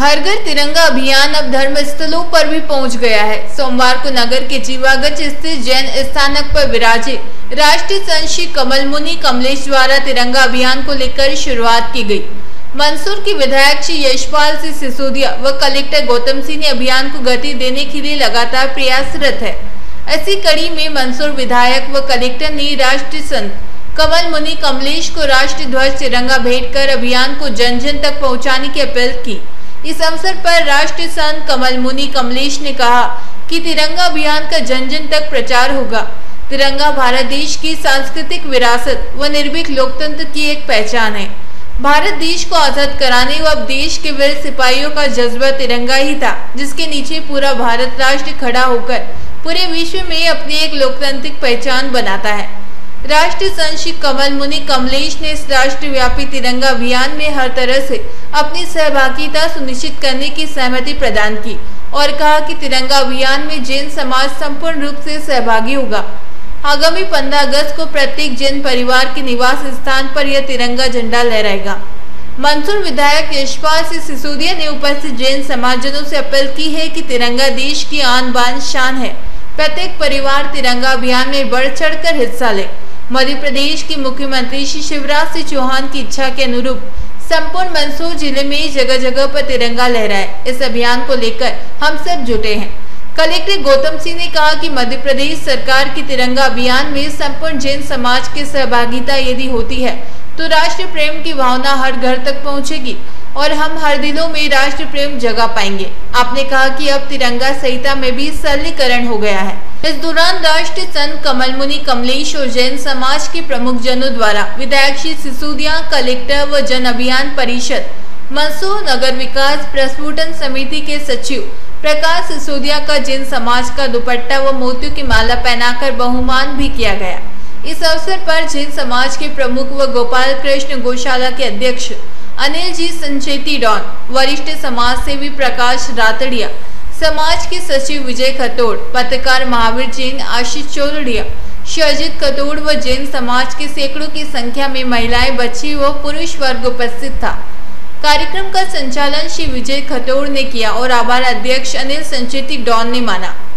हर घर तिरंगा अभियान अब धर्म स्थलों पर भी पहुंच गया है। सोमवार को नगर के जीवागंज स्थित जैन स्थानक पर विराजे राष्ट्रीय संत श्री कमल मुनि कमलेश द्वारा तिरंगा अभियान को लेकर शुरुआत की गई। मंदसौर की विधायक श्री यशपाल सिंह सिसोदिया व कलेक्टर गौतम सिंह ने अभियान को गति देने के लिए लगातार प्रयासरत है। ऐसी कड़ी में मंदसौर विधायक व कलेक्टर ने राष्ट्रीय संत कमल मुनि कमलेश को राष्ट्रीय ध्वज तिरंगा भेंट कर अभियान को जन जन तक पहुँचाने की अपील की। इस अवसर पर राष्ट्रीय संत कमल मुनि कमलेश ने कहा कि तिरंगा अभियान का जन जन तक प्रचार होगा। तिरंगा भारत देश की सांस्कृतिक विरासत व निर्भीक लोकतंत्र की एक पहचान है। भारत देश को आजाद कराने व अब देश के वीर सिपाहियों का जज्बा तिरंगा ही था, जिसके नीचे पूरा भारत राष्ट्र खड़ा होकर पूरे विश्व में अपनी एक लोकतांत्रिक पहचान बनाता है। राष्ट्रीय संत श्री कमल मुनि कमलेश ने इस राष्ट्रव्यापी तिरंगा अभियान में हर तरह से अपनी सहभागिता सुनिश्चित करने की सहमति प्रदान की और कहा कि तिरंगा अभियान में जैन समाज संपूर्ण रूप से सहभागी होगा। आगामी 15 अगस्त को प्रत्येक जैन परिवार के निवास स्थान पर यह तिरंगा झंडा लहराएगा। मंदसौर विधायक यशपाल सिंह सिसोदिया ने उपस्थित जैन समाजजनों से अपील की है कि तिरंगा देश की आन बान शान है। प्रत्येक परिवार तिरंगा अभियान में बढ़ चढ़कर हिस्सा ले। मध्य प्रदेश के मुख्यमंत्री श्री शिवराज सिंह चौहान की इच्छा के अनुरूप संपूर्ण मंदसौर जिले में जगह जगह पर तिरंगा लहराए। इस अभियान को लेकर हम सब जुटे हैं। कलेक्टर गौतम सिंह ने कहा कि मध्य प्रदेश सरकार की तिरंगा अभियान में संपूर्ण जैन समाज की सहभागिता यदि होती है तो राष्ट्र प्रेम की भावना हर घर तक पहुंचेगी और हम हर दिलों में राष्ट्र प्रेम जगा पाएंगे। आपने कहा कि अब तिरंगा संहिता में भी सरलीकरण हो गया है। इस दौरान राष्ट्रीय संत कमल मुनि कमलेश और जैन समाज के प्रमुख जनों द्वारा विधायक श्री सिसोदिया, कलेक्टर व जन अभियान परिषद मंदसौर नगर विकास प्रस्फुटन समिति के सचिव प्रकाश सिसोदिया का जैन समाज का दुपट्टा व मोतियों की माला पहनाकर बहुमान भी किया गया। इस अवसर पर जैन समाज के प्रमुख व गोपाल कृष्ण गौशाला के अध्यक्ष अनिल जी संचेती डॉन, वरिष्ठ समाज सेवी प्रकाश रातड़िया, समाज के सचिव विजय खतोड़, पत्रकार महावीर जैन, आशीष चौरड़िया, शरजीत खतोड़ व जैन समाज के सैकड़ों की संख्या में महिलाएं, बच्चे व पुरुष वर्ग उपस्थित था। कार्यक्रम का संचालन श्री विजय खतोड़ ने किया और आभार अध्यक्ष अनिल संचेती डॉन ने माना।